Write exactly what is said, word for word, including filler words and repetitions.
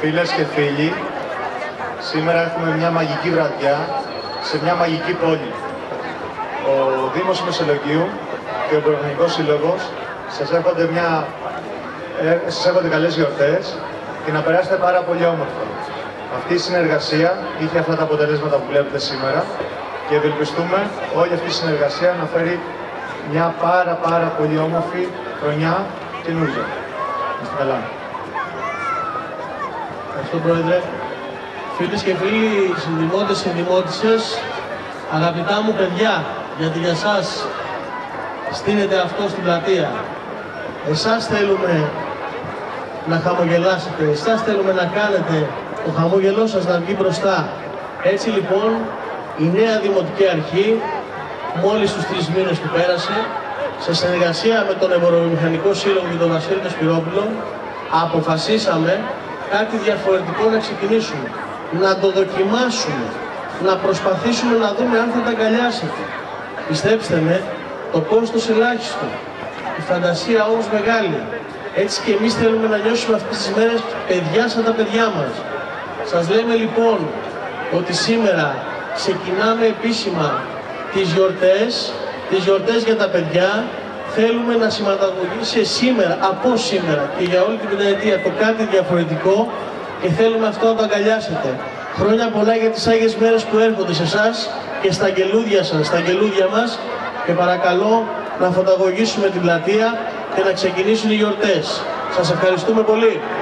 Φίλες και φίλοι, σήμερα έχουμε μια μαγική βραδιά σε μια μαγική πόλη. Ο Δήμος Μεσολογγίου και ο Πυροτεχνικός Σύλλογος σας εύχονται, μια... ε, σας εύχονται καλές γιορτές και να περάσετε πάρα πολύ όμορφα. Αυτή η συνεργασία είχε αυτά τα αποτελέσματα που βλέπετε σήμερα και ευελπιστούμε όλη αυτή η συνεργασία να φέρει μια πάρα πάρα πολύ όμορφη χρονιά καινούργια. Είστε καλά. Ευχαριστώ, Πρόεδρε. Φίλες και φίλοι, συνδημότες, συνδημότισσες, αγαπητά μου παιδιά, γιατί για σας στείνεται αυτό στην πλατεία. Εσάς θέλουμε να χαμογελάσετε, εσάς θέλουμε να κάνετε το χαμόγελό σας να βγει μπροστά. Έτσι λοιπόν, η νέα Δημοτική Αρχή, μόλις τους τρεις μήνες που πέρασε, σε συνεργασία με τον Εμποροβιομηχανικό Σύλλογο και τον Βασίλη τον Σπυρόπουλο, αποφασίσαμε κάτι διαφορετικό να ξεκινήσουμε. Να το δοκιμάσουμε, να προσπαθήσουμε να δούμε αν θα τα αγκαλιάσετε. Πιστέψτε με, το κόστος ελάχιστο, η φαντασία όμως μεγάλη. Έτσι και εμείς θέλουμε να νιώσουμε αυτές τις μέρες παιδιά σαν τα παιδιά μας. Σας λέμε λοιπόν ότι σήμερα ξεκινάμε επίσημα τις γιορτές, τις γιορτές για τα παιδιά. Θέλουμε να σηματοδοτήσει σήμερα, από σήμερα και για όλη την πενταετία το κάτι διαφορετικό και θέλουμε αυτό να το αγκαλιάσετε. Χρόνια πολλά για τις Άγιες Μέρες που έρχονται σε εσάς και στα αγγελούδια σας, στα αγγελούδια μας, και παρακαλώ να φωταγωγήσουμε την πλατεία και να ξεκινήσουν οι γιορτές. Σας ευχαριστούμε πολύ.